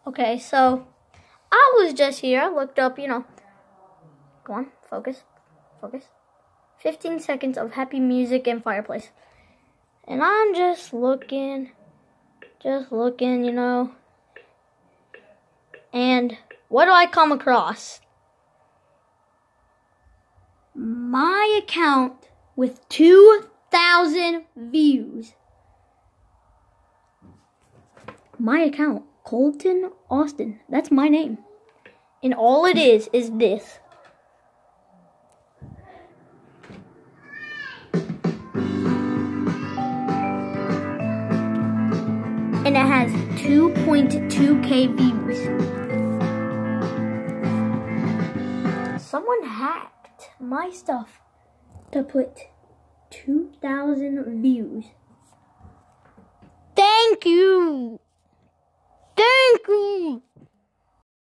Okay, so I was just here. I looked up, Come on, focus. 15 seconds of happy music and fireplace. And I'm just looking, And what do I come across? My account with 2,000 views. My account, Colton Austin. That's my name. And all it is this. And it has 2.2K views. Someone hacked my stuff to put 2,000 views. Thank you.